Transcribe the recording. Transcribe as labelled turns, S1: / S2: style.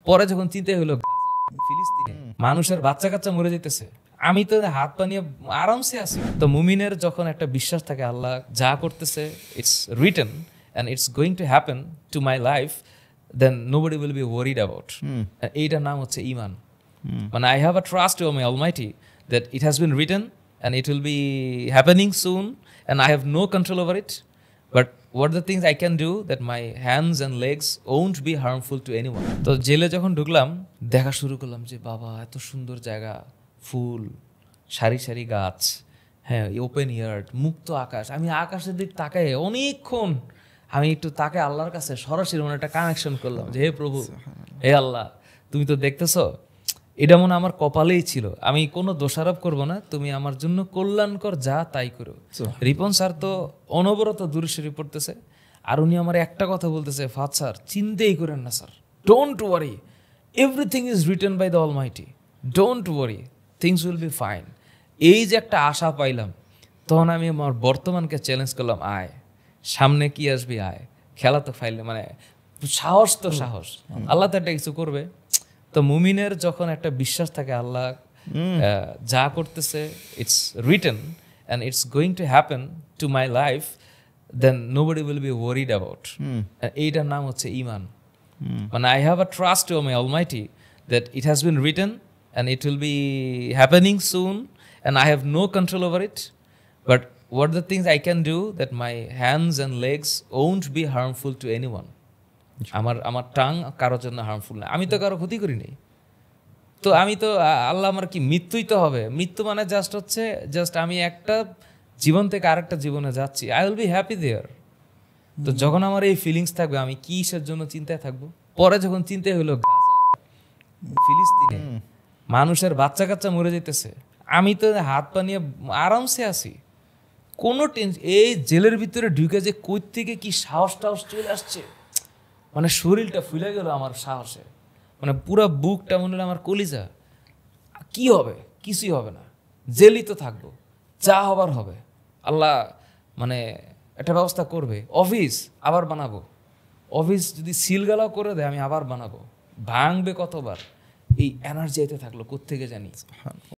S1: পরে যখন চিন্তা হলো ফিলিস্তিনে মানুষের বাচ্চা কাচ্চা মরে যেতেছে, আমি তো হাত পা নিয়ে আরামসে আছি। তো মুমিনের যখন একটা বিশ্বাস থাকে আল্লাহ যা করতেছে it's written and it's going to happen to my life, then nobody will be worried about. এইটার নাম হচ্ছে ঈমান। মানে I have a trust on my Almighty that it has been written and it will be happening soon and I have no control over it, but what are the things I can do that my hands and legs won't be harmful to anyone. তো জেলে যখন ঢুকলাম দেখা শুরু করলাম যে বাবা এত সুন্দর জায়গা, ফুল, সারি সারি গাছ, হ্যাঁ ওপেন ইয়ার্ড, মুক্ত আকাশ। আমি আকাশের দিক তাকায় অনেকক্ষণ আমি একটু তাকে আল্লাহর কাছে সরাসরি মনে একটা কানেকশন করলাম যে হে প্রভু, হে আল্লাহ, তুমি তো দেখতেছো এটা মনে আমার কপালেই ছিল, আমি কোনো দোষারোপ করব না, তুমি আমার জন্য কল্যাণকর যা তাই করো। রিপন স্যার তো অনবরত দূরে পড়তেছে আর উনি আমার একটা কথা বলতেছে, ফাত স্যার চিন্তাই করেন না sir, don't worry, everything is written by the almighty, don't worry, things will be fine. এই যে একটা আশা পাইলাম, তখন আমি আমার বর্তমানকে চ্যালেঞ্জ করলাম, আয় সামনে কি আসবি, আয় খেলা তো ফাইলে, মানে সাহস তো সাহস, আল্লাহ তো একটা কিছু করবে। তো মুমিনের যখন একটা বিশ্বাস থাকে আল্লাহ যা করতেছে it's written and it's going to happen to my life, then nobody will be worried about. এইটার নাম হচ্ছে ঈমান। মানে I have a trust on my Almighty that it has been written and it will be happening soon and I have no control over it, but what are the things I can do that my hands and legs won't be harmful to anyone. আমার tongue কারোর জন্য harmful না, আমি তো কারো ক্ষতি করি নাই। তো আমি তো আল্লাহ আমার কি মৃত্যুই তো হবে, মৃত্যু মানে জাস্ট আমি একটা জীবন থেকে আরেকটা জীবনে যাচ্ছি, I will be happy there. তো যখন আমার এই ফিলিংস থাকবে আমি কিসের জন্য চিন্তায় থাকবো। পরে যখন চিন্তা হলো ফিলিস্তিনে মানুষের বাচ্চা কাচ্চা মরে যেতেছে, আমি তো হাত পা নিয়ে আরামসে আছি, কোনো টেনশন। এই জেলের ভিতরে ঢুকে যে কই থেকে কি সাহস টাহস চলে আসছে, মানে শরীরটা ফুলে গেল আমার সাহসে, মানে পুরো বুকটা মনে হলো আমার কলিজা। কি হবে? কিছুই হবে না, জেলই তো থাকবো, যা হবার হবে। আল্লাহ মানে একটা ব্যবস্থা করবে, অফিস আবার বানাবো, অফিস যদি সিলগালাও করে দেয় আমি আবার বানাবো, ভাঙবে কতবার, এই এনার্জি আইতে থাকলো কোত্থেকে জানি।